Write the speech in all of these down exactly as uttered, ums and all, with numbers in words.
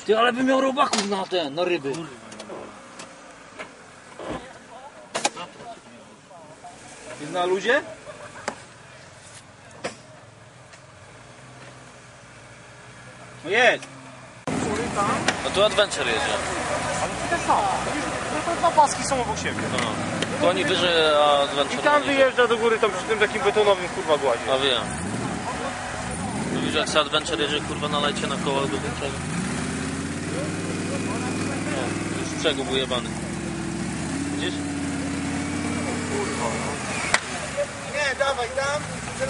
Ty, ale bym miał robaków na ten, na ryby. Jest na luzie? No jest! No tu Adventure jedzie. Ale to te samo. No to dwa paski są obok siebie. No. To oni wyżej, a Adventure I tam niżej. wyjeżdża do góry, tam przy tym takim betonowym kurwa głazie. A wiem. No widzisz, jak se Adventure jedzie, kurwa, nalajcie na koło do tego. No, już przegub ujebany. Widzisz? Nie, dawaj tam.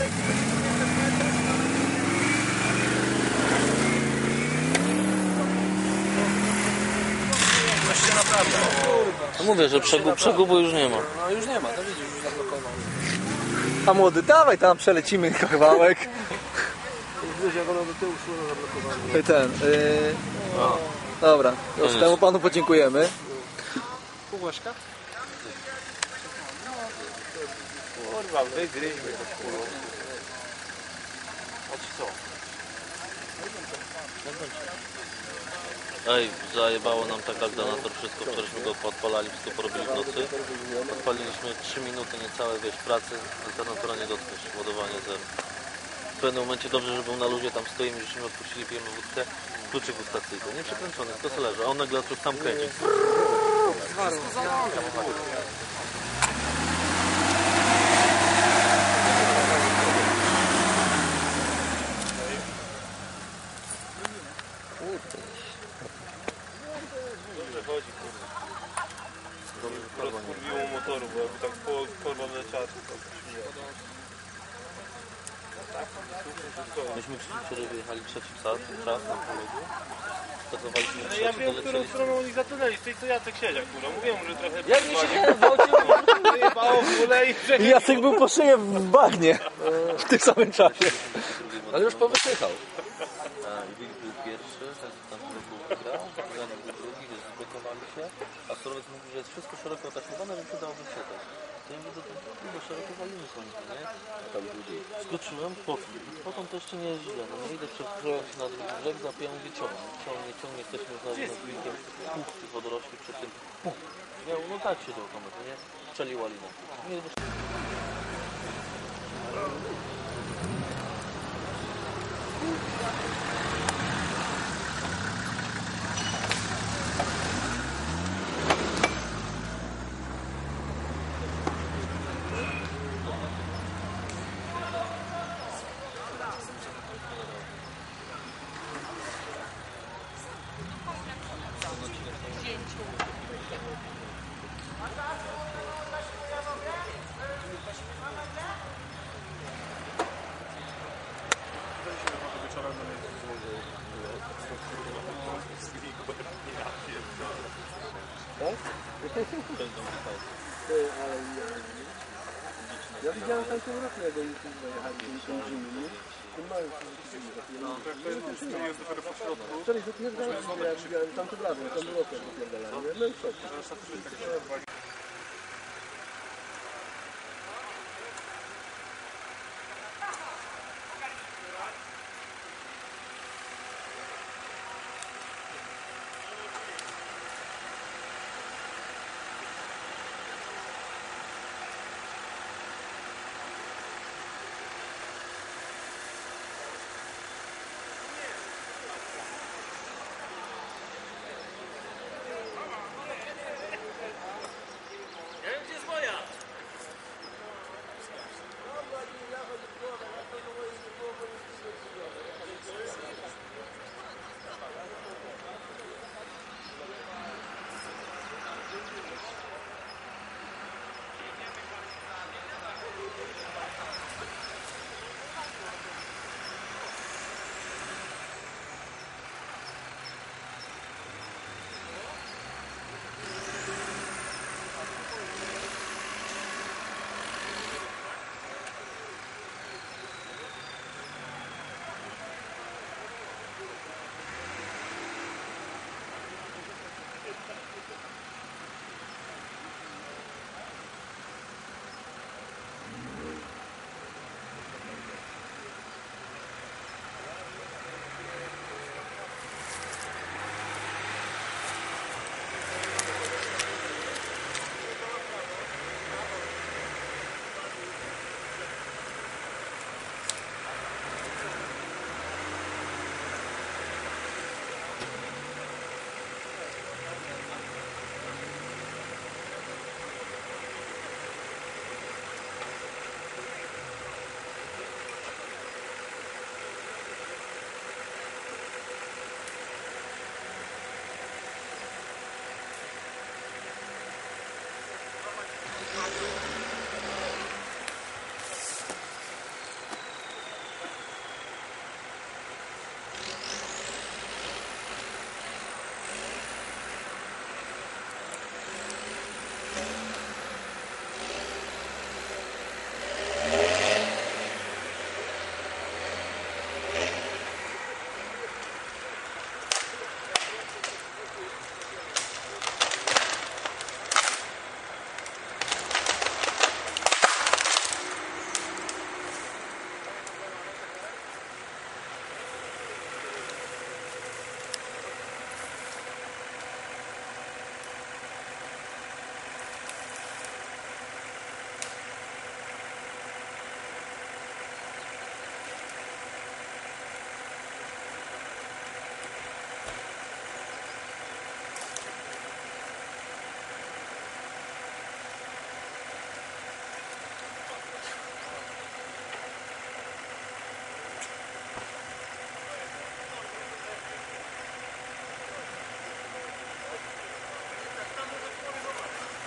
Coś się naprawia. No mówię, że przegub, przegubu już nie ma. No już nie ma, to widzisz, już zablokował. A młody, dawaj tam przelecimy kawałek. Jak ono do tyłu szło, zablokowane. Ten, yy... Dobra, już temu panu podziękujemy. Półeczka? Kurwa, wygryźmy to kurwa. A ci co? Ej, zajebało nam tak akdanator, wszystko, wczorajśmy go podpalali, wszystko porobili w nocy. Odpaliliśmy trzy minuty niecałe, wiesz, pracy, alternatoρα nie dotknąć, ładowanie zero. W pewnym momencie dobrze, że był na luzie, tam stoimy, żeśmy odpuścili, pijemy wódkę, kluczyk ustacyjny, nie przekręcony, tylko se leży, a on nagle tu sam kręci. Dobrze chodzi kurwa. Rozkurwiło motoru, bo jakby tak po porwam leciała, to śmieje. Myśmy wczoraj wyjechali trzeci czas, czas na połogu. Stacowaliśmy Ja trzeci, wiem, którą dolecieli. stroną oni zatonęli, z tej co Jacek siedział, kurwa. Mówiłem, że trochę... Jak mi się nie gwałciło? wyjebało w ogóle i że... Jacek był po szyję w bagnie w tym samym czasie. Ale już powysychał. Wilk był pierwszy, tam był grał, Zanik był drugi, wiesz, zblokowali się, a Surowiec mówi, że jest wszystko szeroko otaśmowane, więc udałoby się też. To ja mówię, do tego, bo szeroko walimy są, nie? A tam drugiej. Skoczyłem, potem, potem to jeszcze nie jest źle, no nie idę przeprowadzać się na drugi brzeg, zapiję, mówię, ciągnie, ciągnie, ciągnie, jesteśmy znowu nad wilkiem, puch, tych wodorośli przed tym, puch. Ja, no tak się do komety, nie? Strzeliła linę. Nie, bo... Ja widziałem w tamtym roku, jak oni tu zajechali tymi zimnymi. Tym małym wczoraj wypierdalałem, jak widziałem tamtym razem, tam roku jak wypierdalałem. No i co?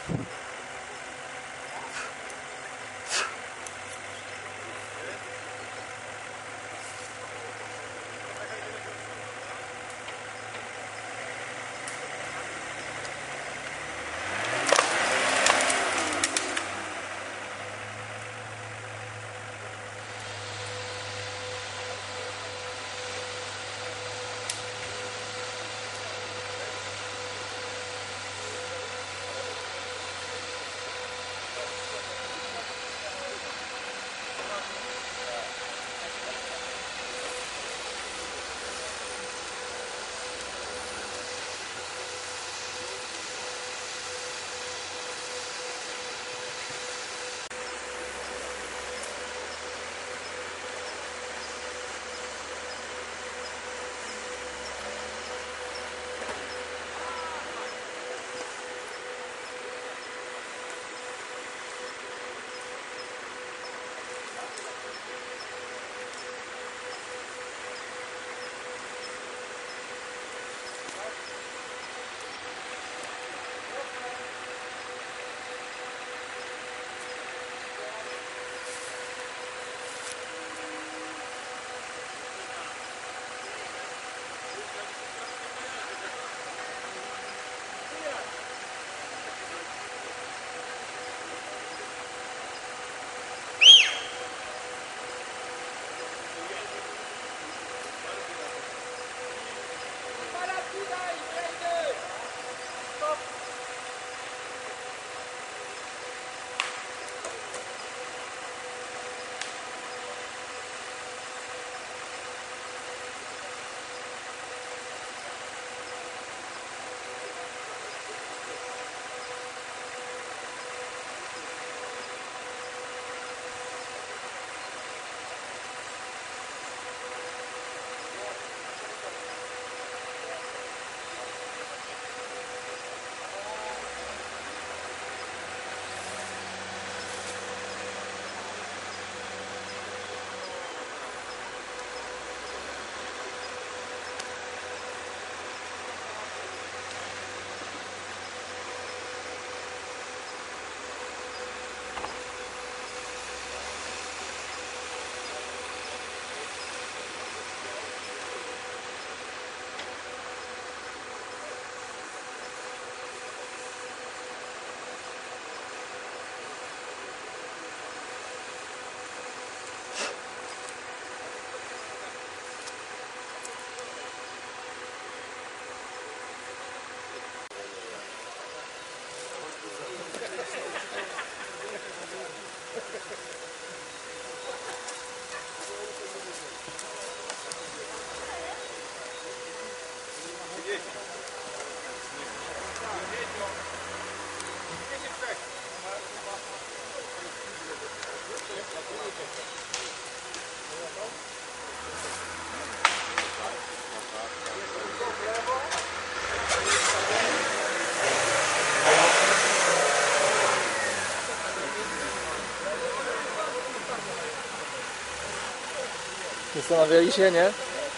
Zastanawiali się, nie?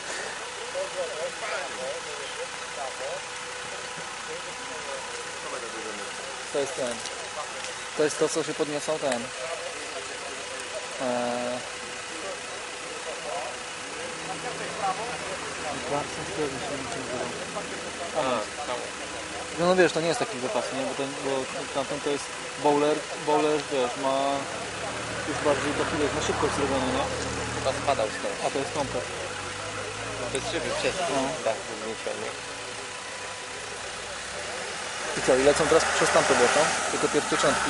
To jest ten. To jest to, co się podniosą ten. Eee... No, no wiesz, to nie jest taki wypas, nie? Bo, ten, bo tamten to jest bowler, bowler, wiesz, ma już bardziej do chwilę, na szybkość zrobione, nie? Chyba spadał stąd. A to jest komplet. To jest szyby przez No. dach wygnieciony. I co, i lecą teraz przez tamto błoto, tylko pierścieczętki.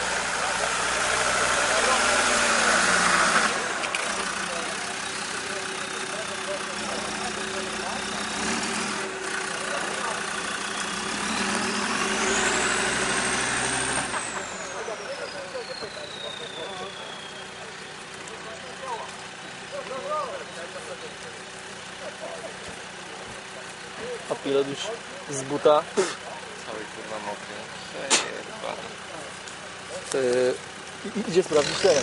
A pilot już z buta. Cały kurwa mokry. Przejebany. Yy, i- idzie sprawdzić teren.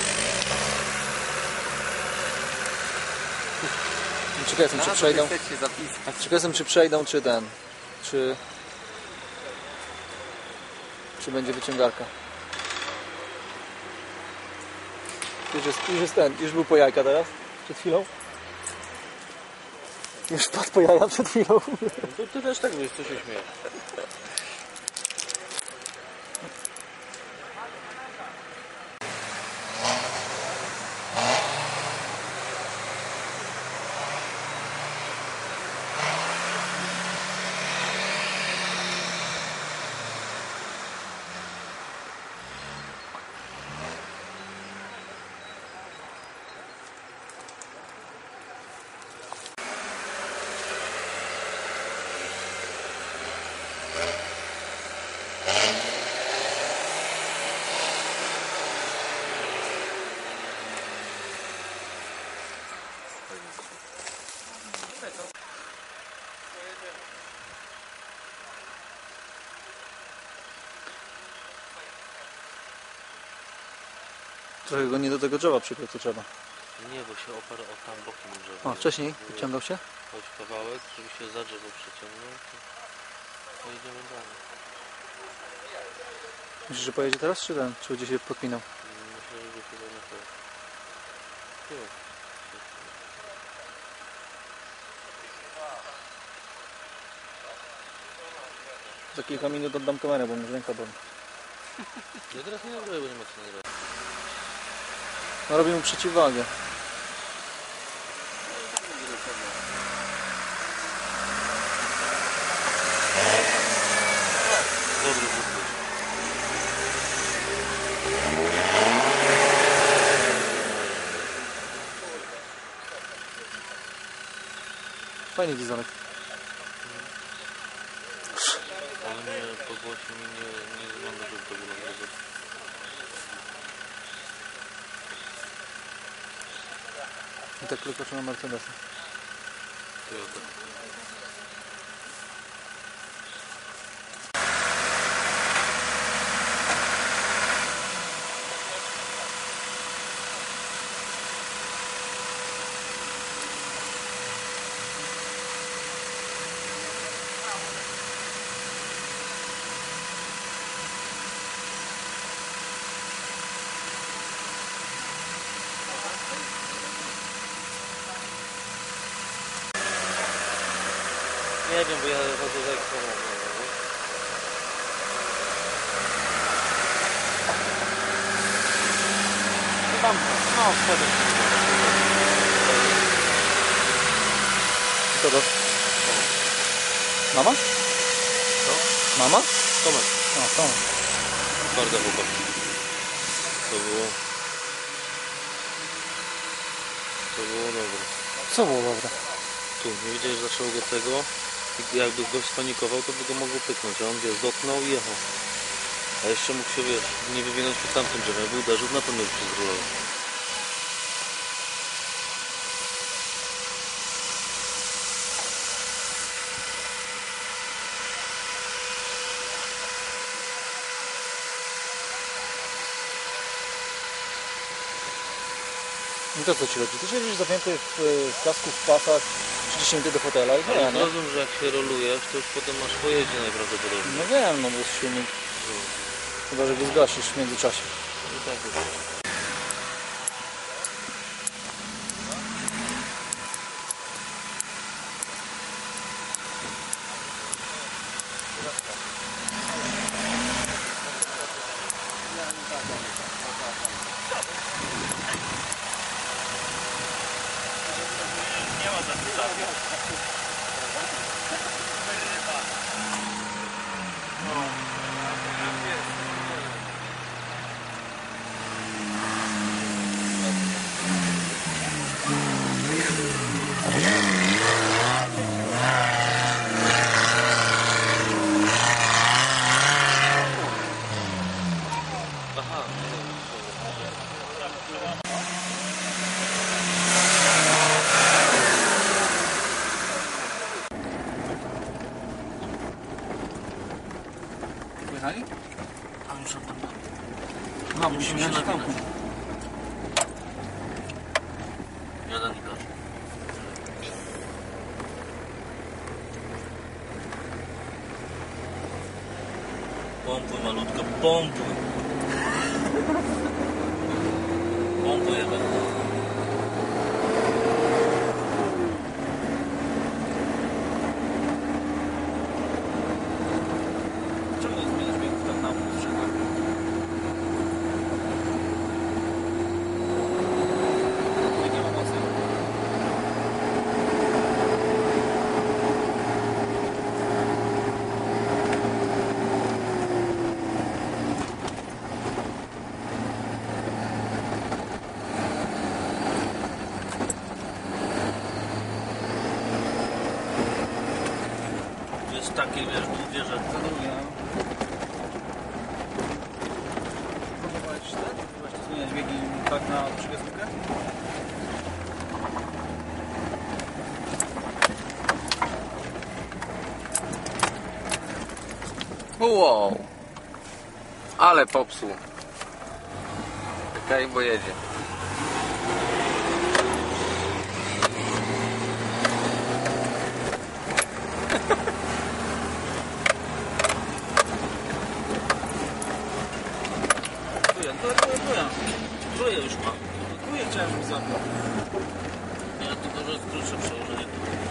Ciekaw jestem, czy przejdą. Chcecie zapisać. Ciekaw jestem, czy przejdą, czy ten. Czy. czy będzie wyciągarka. Już jest, już jest ten, już był po jajka teraz, przed chwilą. Już wpadł po jaja przed chwilą. No to ty też tak wiesz, co się śmieje. Trochę go nie do tego drzewa przykryć, co trzeba. Nie, bo się oparł o tam bokiem drzewa. A, wcześniej wyciągał się? Chodź kawałek, żeby się za drzewo przeciągnął, to pojedziemy dalej. Myślisz, że pojedzie teraz, czy ten? Czy będzie się podpinał? Myślę, że chyba na to. Tu. Za kilka minut oddam kamerę, bo mi ręka boli. Ja teraz nie nagrałem, bo nie ma co nagrać. No robimy przeciwwagę. Dobry buty. Fajny dizonek. Ale nie, po głosie mi nie, nie wygląda, żeby to było nagrywać. I tak klekoczą na Mercedesa. Toyota. Nie wiem, bo ja chodzę za ekstremą. No tam, no wtedy. Co to? Mama? Co? Mama? Tomek. A, Tomek. Twarda chłopak. To było... To było dobre. Co było dobre? Tu, nie widziałeś, że zaczął go tego i jakby gość spanikował, to by go mogło pyknąć, a on wiesz, dotknął i jechał. A jeszcze mógł się, wiesz, nie wywinąć pod tamtym drzewem, jakby uderzył, na pewno by się zrulował. I to co ci chodzi? Ty siedzisz zapięty w, w kasku, w pasach, przyciśnięty do fotela i Ale nie, nie? zrozum, że jak się rolujesz, to już potem masz pojeździe najprawdopodobniej. No wiem, no bo jest silnik. Chyba, że go zgasisz w międzyczasie. I tak jest. Pojechali? A już tam. No, musimy się nawinąć. tam. Jeden i proszę. Pompuj malutko, pompuj. Pompujemy. Czemu nie zmieniasz biegów tak na przykład? Nie ma mocy. To jest takie, wiesz, długie, że... Za drugie, no. Próbowałeś ten? Próbowałeś zmieniać biegi tak na przywiozówkę? Wow. Ale popsuł. Czekaj, bo jedzie. Trójkę, to jest trójka. Trójkę już ma. Trójkę chciałem, żeby zabrał. Nie, to może jest krótsze przełożenie.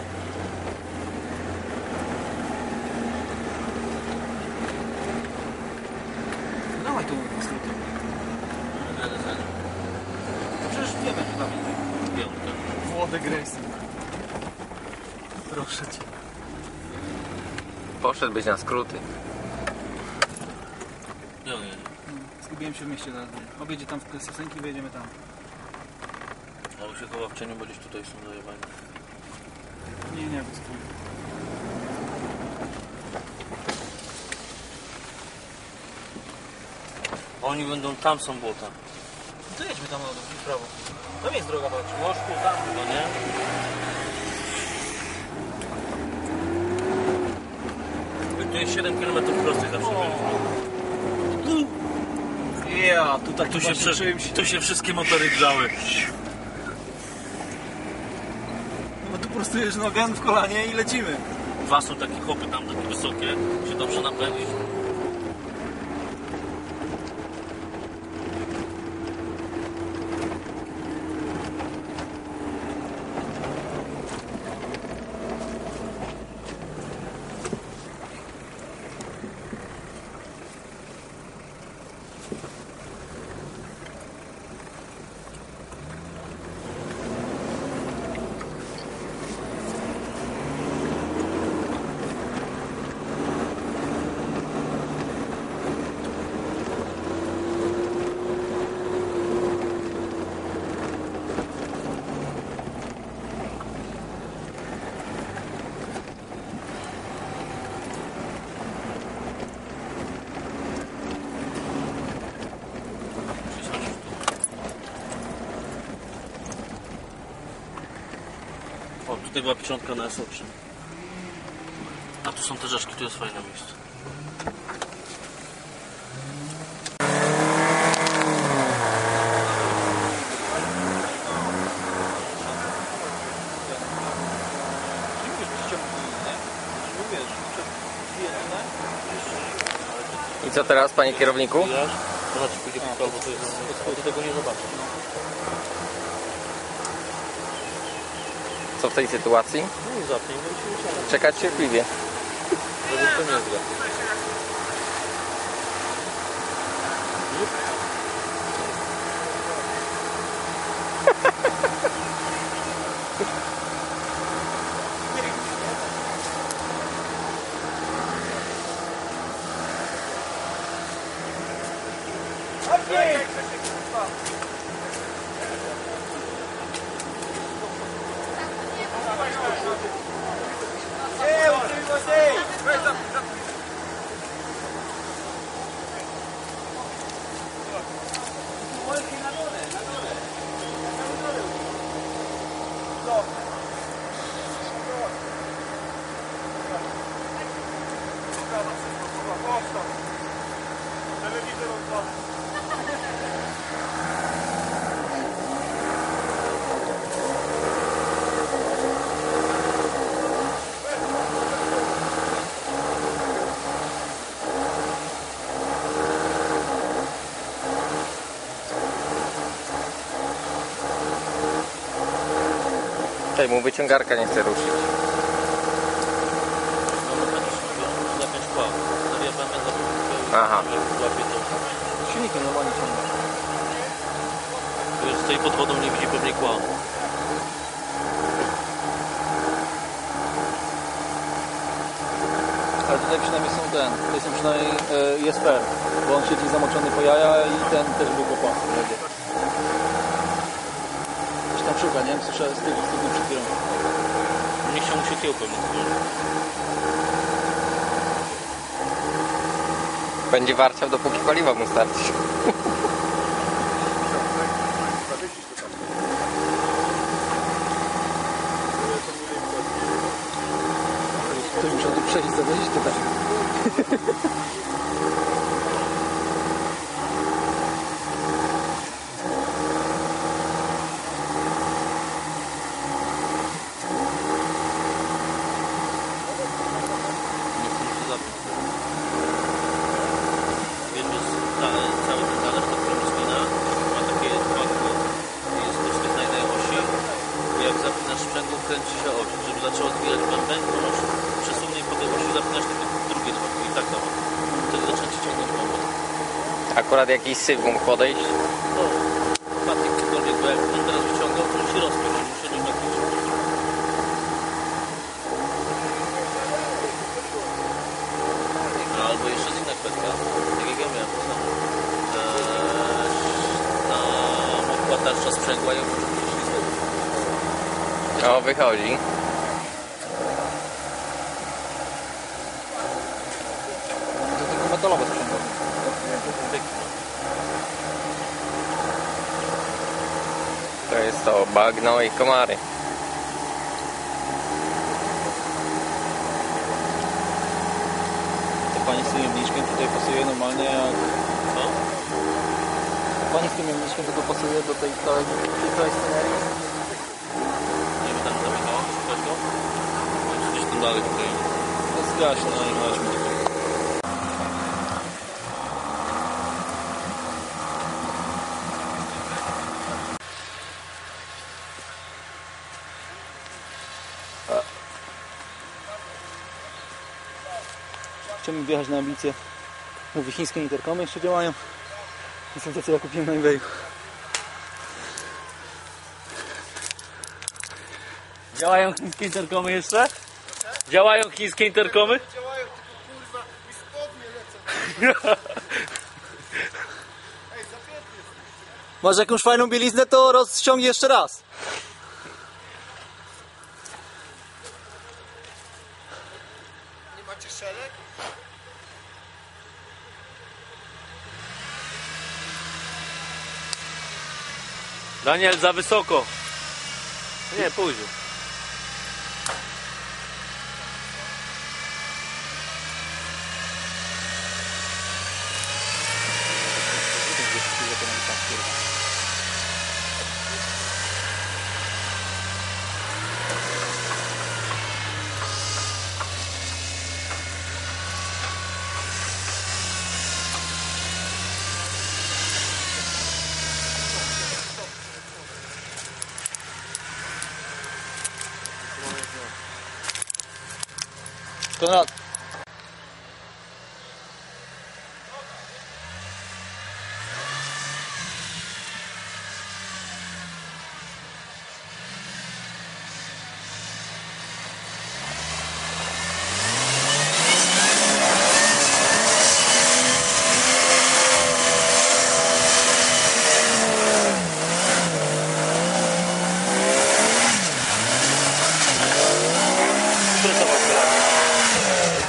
Dawaj tu skróty. Jadę za nim. To przecież wiemy, że tam Piątka. Włodek Racing. Proszę cię. Poszedłbyś na skróty. Nie, nie, nie. Zgubiłem się w mieście zaraz. Objedzie tam w Sosenki i wyjedziemy tam. Albo się chowa w cieniu, bo gdzieś tutaj są zajebani. Nie, nie, bez chuj. Oni będą, tam są błota. To jedźmy tam na dół, w prawo. Tam jest droga, patrz. Możesz tu, tam chyba, nie? Tu jest siedem kilometrów prostej zawsze byliśmy. Ja, tu tak Tu się, właśnie prze... czymś. tu się wszystkie motory grzały. No tu prostujesz nogę w kolanie i lecimy. Dwa są takie chopy tam, takie wysokie, się dobrze napędzić. O, tutaj była pieczątka na S O trzy. A tu są te rzeczki, tu jest fajne miejsce. I co teraz, panie kierowniku? Wiesz? To znaczy pójdzie po bo to jest... Bo ty tego nie zobaczysz. Co w tej sytuacji? No i zapnij, bo się uciera. Czekać cierpliwie. Żeby to nie zgra. Tutaj mu wyciągarka nie chce ruszyć. No mechanicznie, wiesz, zapiąć kła. Zawiewamy, zapiąć Aha. łapie to. Silnikiem normalnie ciągnie. Wiesz, stoi pod wodą, nie widzi pewnie kła. Ale tutaj przynajmniej są ten, tutaj są przynajmniej e, jest fair, bo on siedzi zamoczony po jaja i ten też był po pasy. Coś tam szuka, nie wiem, słyszę z tych studni przed chwilą. Nie chciał mu się kieł pewnie złożyć. Będzie warciał, dopóki paliwa mu starczy. Ktoś musiał tu przejść i zawozić to też. Nie chcę mu się zapiąć. Wiesz, że cały, cały ten talerz, to który rozpina, ma takie dwa kół. Jest troszkę na jednej osi. I jak zapinasz sprzęgło, kręci się oś. Żeby zaczęło odbijać bęben, to masz przesuwnie po tej osi, zapinasz tylko drugie dwa kół i tak samo. Wtedy zaczyna ci ciągnąć bęben. Akurat jakiś syf mógł podejść. No, patyk cokolwiek, bo jak on teraz wyciągał, to musi rozpiąć, on musi rozpiąć. No, albo jeszcze jest inna kwestia, tak jak ja miałem to samo. Eee, ta mokła tarcza sprzęgła i ją przyszli znowu. O, wychodzi. To tylko metalowe sprzęgło. To jest to bagno i komary. To pani z tym jemniczkiem tutaj pasuje normalnie jak... Co? To pani z tym jemniczkiem tylko pasuje do tej całej, tej całej scenerii. Nie wiem, tam zamykał, szukać go? No, gdzieś tam dalej tutaj. To jest gaśne, no i masz mi. Chciałbym wjechać na ambicje. Mówi, chińskie interkomy jeszcze działają. I są te, co ja kupiłem na eBayu. Działają chińskie interkomy jeszcze? Działają chińskie interkomy? Działają, tylko kurwa, mi spodnie lecą. Ej, zapięty. Masz jakąś fajną bieliznę, to rozciągnij jeszcze raz. Nie macie szelek? Daniel, za wysoko. Nie, później. Konrad. Który to was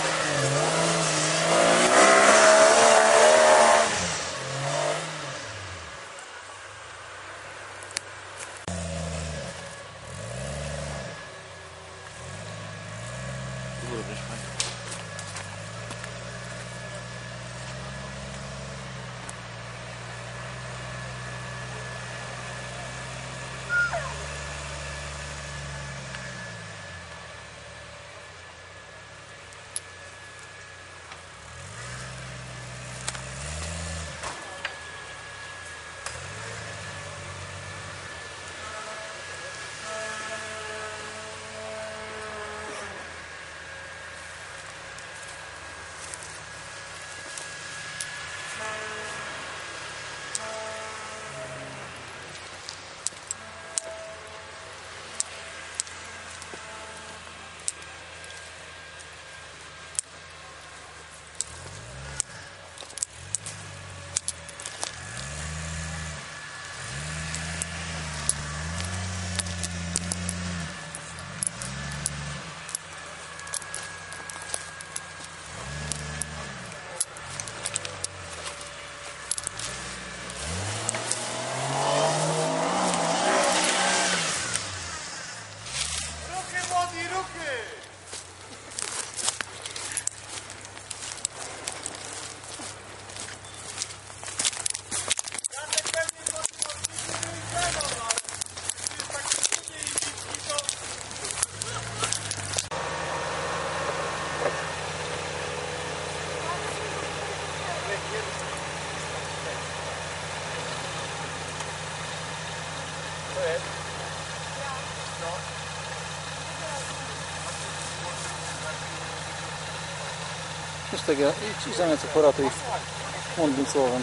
Wiesz tego, idź zamiast poratuj mądrym słowem.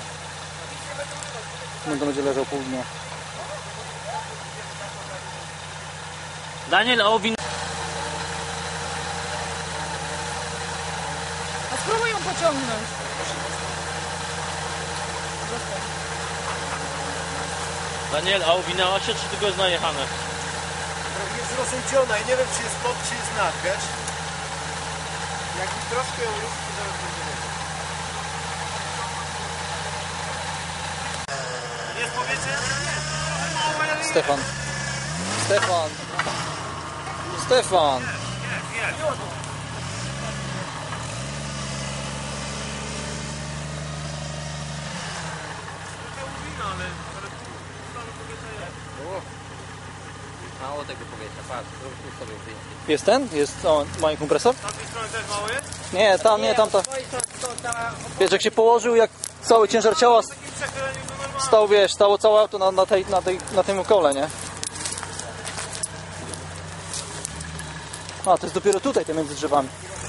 Będę będzie leżał pół dnia. Daniel, a o win... A spróbuj ją pociągnąć. Daniel, a owinęła się, czy tylko jest najechane? Jest rozrzuciona i nie wiem, czy jest pod, czy jest nad, wiesz? Jak mi troszkę ją ruszy, to zaraz będzie wiedział. Jest powietrze? Stefan. Stefan. Stefan. Mało tego powietrza, patrz, zrób sobie zdjęcie. Jest ten? Jest, o, ma kompresor? Z tamtej strony też mało jest? Nie, tam, nie, tamta. Wiesz, jak się położył, jak cały ciężar ciała stał, wiesz, stało całe auto na, na, tej, na, tej, na tym kole, nie? A, to jest dopiero tutaj, te między drzewami.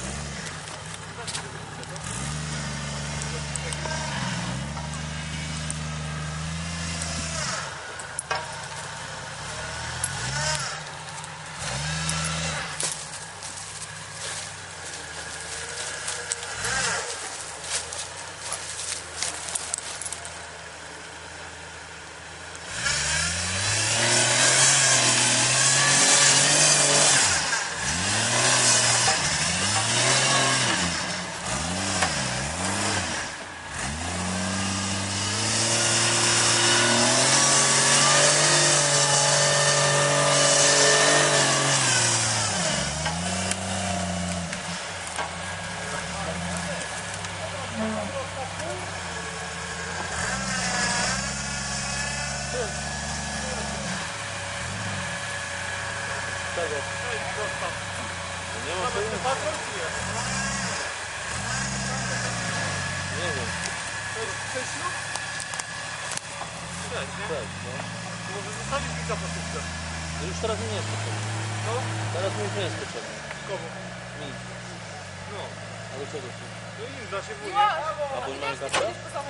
Może zostawić mi kapasówkę. Już teraz mi nie jest potrzebne. No? Teraz mi już nie jest potrzebne. Komu? Mi. No. A do czego ci? No i im da się wójnie. A bo mamy kasę?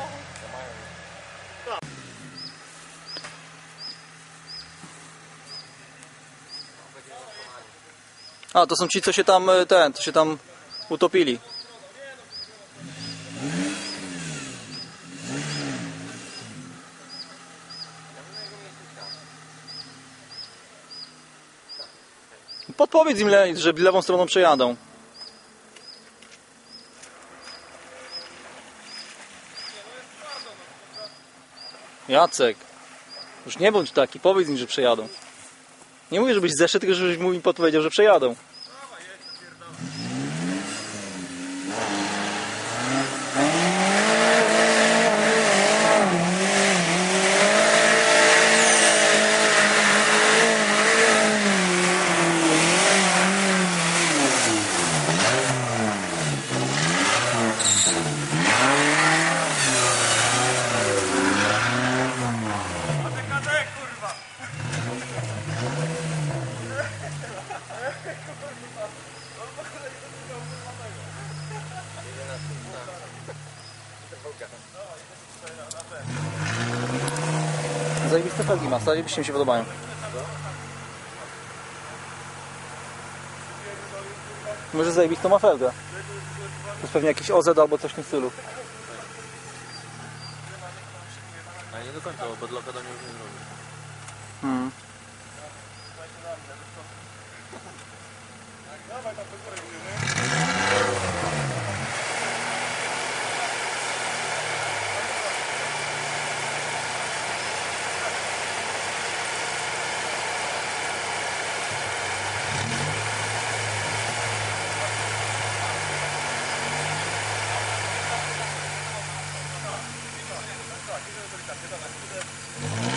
A, to są ci, co się tam, e, ten, co się tam utopili. Podpowiedz im, le- że lewą stroną przejadą. Jacek, już nie bądź taki, powiedz im, że przejadą. Nie mówię, żebyś zeszedł, tylko żebyś mu im podpowiedział, że przejadą. Zajebiste felgi ma, zajebiście mi się podobają. Może zajebistą ma felgę. To jest pewnie jakiś O Z albo coś w tym stylu. A nie do końca, bo podloka do mnie już nie zrobi. Hmm. Tak, idę do delikatnie, dobra, idę.